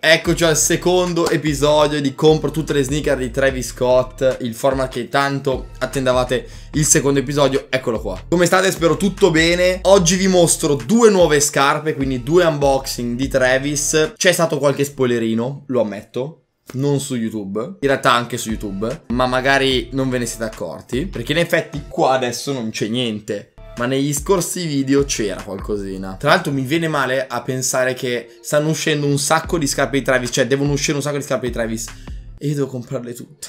Eccoci al secondo episodio di Compro tutte le sneaker di Travis Scott, il format che tanto attendavate, il secondo episodio, eccolo qua. Come state? Spero tutto bene. Oggi vi mostro due nuove scarpe, quindi due unboxing di Travis. C'è stato qualche spoilerino, lo ammetto. Non su YouTube, in realtà anche su YouTube, ma magari non ve ne siete accorti, perché in effetti qua adesso non c'è niente. Ma negli scorsi video c'era qualcosina. Tra l'altro mi viene male a pensare che stanno uscendo un sacco di scarpe di Travis. Cioè devono uscire un sacco di scarpe di Travis e io devo comprarle tutte.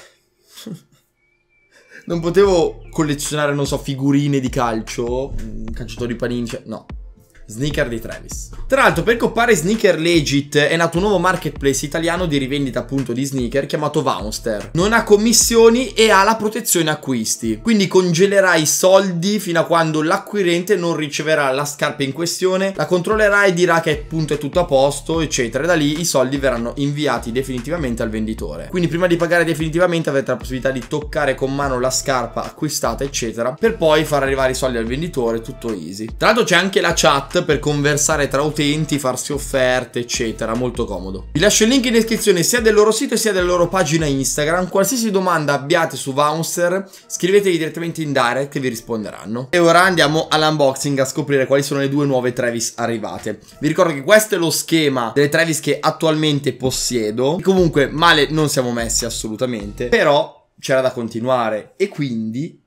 Non potevo collezionare, non so, figurine di calcio, calciatori panini, cioè no. Sneaker di Travis. Tra l'altro, per coppare Sneaker Legit è nato un nuovo marketplace italiano di rivendita appunto di sneaker chiamato Vounster. Non ha commissioni e ha la protezione acquisti, quindi congelerà i soldi fino a quando l'acquirente non riceverà la scarpa in questione, la controllerà e dirà che appunto è tutto a posto eccetera, e da lì i soldi verranno inviati definitivamente al venditore. Quindi prima di pagare definitivamente avrete la possibilità di toccare con mano la scarpa acquistata eccetera, per poi far arrivare i soldi al venditore, tutto easy. Tra l'altro c'è anche la chat per conversare tra utenti, farsi offerte eccetera, molto comodo. Vi lascio il link in descrizione sia del loro sito sia della loro pagina Instagram. Qualsiasi domanda abbiate su Vounster scrivetevi direttamente in direct e vi risponderanno. E ora andiamo all'unboxing a scoprire quali sono le due nuove Travis arrivate. Vi ricordo che questo è lo schema delle Travis che attualmente possiedo. Comunque male non siamo messi assolutamente, però c'era da continuare e quindi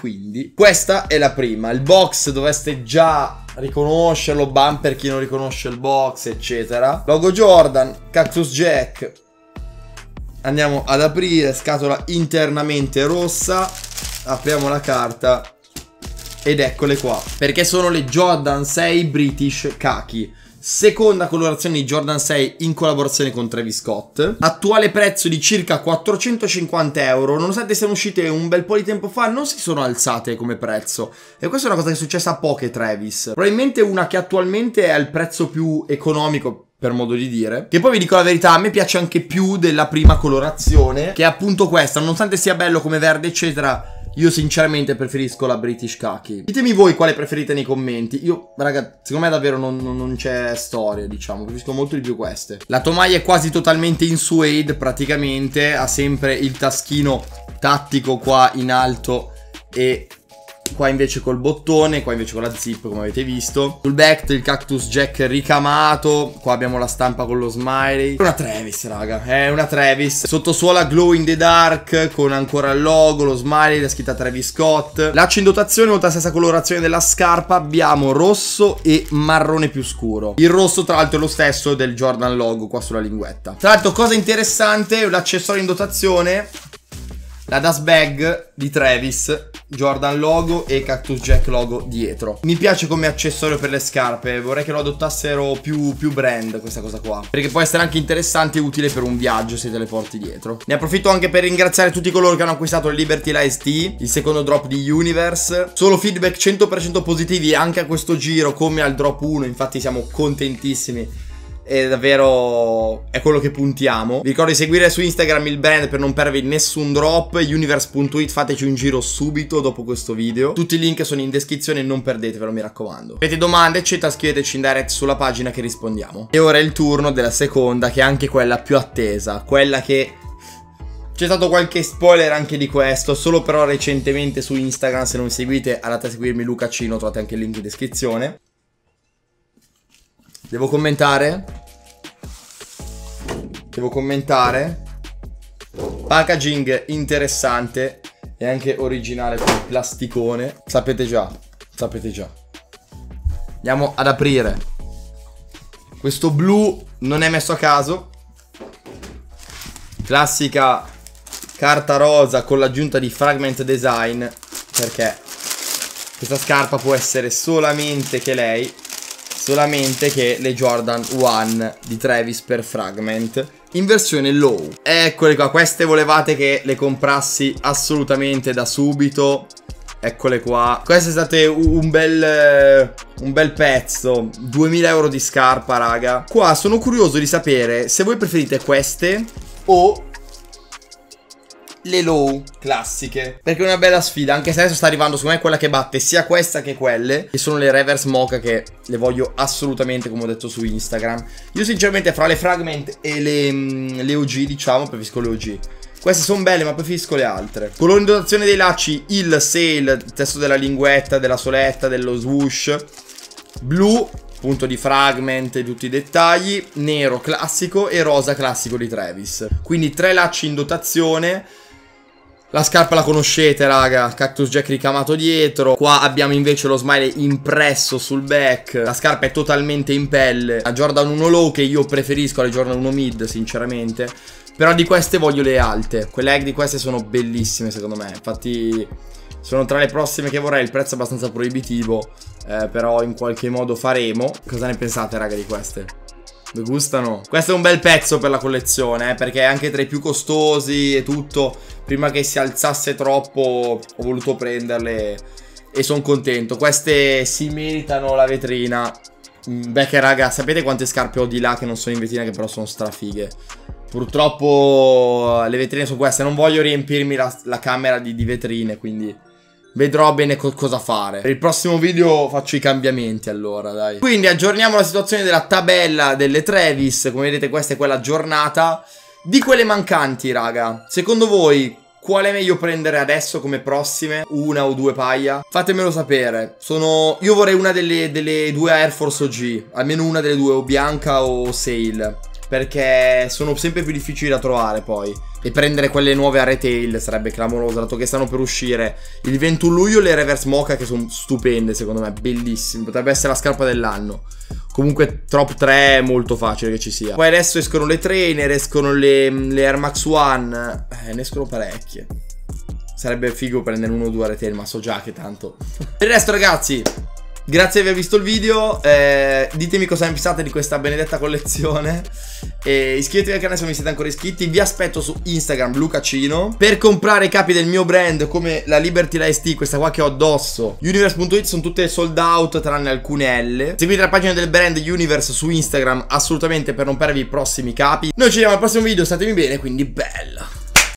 questa è la prima. Il box dovreste già riconoscerlo, bumper chi non riconosce il box eccetera. Logo Jordan, Cactus Jack. Andiamo ad aprire, scatola internamente rossa. Apriamo la carta ed eccole qua, perché sono le Jordan 6 British Khaki. Seconda colorazione di Jordan 6 in collaborazione con Travis Scott. Attuale prezzo di circa 450 euro. Nonostante siano uscite un bel po' di tempo fa, non si sono alzate come prezzo. E questa è una cosa che è successa a poche Travis. Probabilmente una che attualmente è al prezzo più economico, per modo di dire. Che poi vi dico la verità, a me piace anche più della prima colorazione, che è appunto questa. Nonostante sia bello come verde eccetera, io sinceramente preferisco la British Khaki. Ditemi voi quale preferite nei commenti. Io, raga, secondo me davvero non c'è storia, diciamo. Preferisco molto di più queste. La tomaia è quasi totalmente in suede, praticamente. Ha sempre il taschino tattico qua in alto e qua invece col bottone, qua invece con la zip come avete visto. Sul back il Cactus Jack ricamato. Qua abbiamo la stampa con lo smiley. È una Travis, raga, è una Travis. Sottosuola glow in the dark con ancora il logo, lo smiley, la scritta Travis Scott. Laccio in dotazione, oltre alla stessa colorazione della scarpa, abbiamo rosso e marrone più scuro. Il rosso tra l'altro è lo stesso del Jordan logo qua sulla linguetta. Tra l'altro cosa interessante, l'accessorio in dotazione, la dust bag di Travis, Jordan logo e Cactus Jack logo dietro. Mi piace come accessorio per le scarpe. Vorrei che lo adottassero più brand questa cosa qua, perché può essere anche interessante e utile per un viaggio se te le porti dietro. Ne approfitto anche per ringraziare tutti coloro che hanno acquistato il Liberty Light T, il secondo drop di Universe. Solo feedback 100% positivi anche a questo giro, come al drop 1. Infatti siamo contentissimi. È davvero, è quello che puntiamo. Vi ricordo di seguire su Instagram il brand per non perdervi nessun drop. Universe.it, fateci un giro subito dopo questo video. Tutti i link sono in descrizione, non perdetevelo, mi raccomando. Avete domande eccetera, scriveteci in direct sulla pagina che rispondiamo. E ora è il turno della seconda, che è anche quella più attesa, quella che c'è stato qualche spoiler anche di questo, solo però recentemente su Instagram. Se non mi seguite andate a seguirmi, Luca Cino, trovate anche il link in descrizione. Devo commentare. Packaging interessante e anche originale con il plasticone. Sapete già. Andiamo ad aprire. Questo blu non è messo a caso. Classica carta rosa con l'aggiunta di Fragment Design, perché questa scarpa può essere solamente che le Jordan 1 di Travis per Fragment in versione low. Eccole qua, queste volevate che le comprassi assolutamente da subito. Eccole qua. Questo è stato un bel pezzo. 2000 euro di scarpa, raga. Qua sono curioso di sapere se voi preferite queste o le low classiche, perché è una bella sfida, anche se adesso sta arrivando secondo me quella che batte sia questa che quelle, che sono le reverse mocha, che le voglio assolutamente, come ho detto su Instagram. Io sinceramente fra le fragment e le OG, diciamo, preferisco le OG. Queste sono belle, ma preferisco le altre. Colore in dotazione dei lacci, il sail, il testo della linguetta, della soletta, dello swoosh. Blu, punto di fragment e tutti i dettagli. Nero classico e rosa classico di Travis. Quindi 3 lacci in dotazione. La scarpa la conoscete, raga, Cactus Jack ricamato dietro. Qua abbiamo invece lo smile impresso sul back. La scarpa è totalmente in pelle. La Jordan 1 Low, che io preferisco alle Jordan 1 Mid, sinceramente. Però di queste voglio le alte. Quelle egg di queste sono bellissime secondo me. Infatti sono tra le prossime che vorrei. Il prezzo è abbastanza proibitivo, però in qualche modo faremo. Cosa ne pensate, raga, di queste? Vi gustano? Questo è un bel pezzo per la collezione, perché è anche tra i più costosi e tutto. Prima che si alzasse troppo ho voluto prenderle e sono contento. Queste si meritano la vetrina. Beh, che raga, sapete quante scarpe ho di là che non sono in vetrina, che però sono strafighe. Purtroppo le vetrine sono queste. Non voglio riempirmi la camera di vetrine, quindi vedrò bene cosa fare. Per il prossimo video faccio i cambiamenti, allora, dai. Quindi aggiorniamo la situazione della tabella delle Travis. Come vedete, questa è quella aggiornata. Di quelle mancanti, raga, secondo voi qual è meglio prendere adesso come prossime? Una o due paia? Fatemelo sapere. Io vorrei una delle due Air Force OG. Almeno una delle due, o bianca o sail, perché sono sempre più difficili da trovare poi. E prendere quelle nuove a retail sarebbe clamoroso, dato che stanno per uscire il 21 luglio le reverse mocha, che sono stupende secondo me, bellissime. Potrebbe essere la scarpa dell'anno. Comunque top 3 è molto facile che ci sia. Poi adesso escono le trainer, escono le Air Max One. Ne escono parecchie. Sarebbe figo prendere uno o due a retail, ma so già che tanto. Per il resto, ragazzi, grazie di aver visto il video. Ditemi cosa ne pensate di questa benedetta collezione. E iscrivetevi al canale se non vi siete ancora iscritti. Vi aspetto su Instagram, Lucacino. Per comprare i capi del mio brand, come la Liberty Light ST, questa qua che ho addosso, Universe.it, sono tutte sold out tranne alcune L. Seguite la pagina del brand Universe su Instagram assolutamente per non perdervi i prossimi capi. Noi ci vediamo al prossimo video, statemi bene, quindi bella.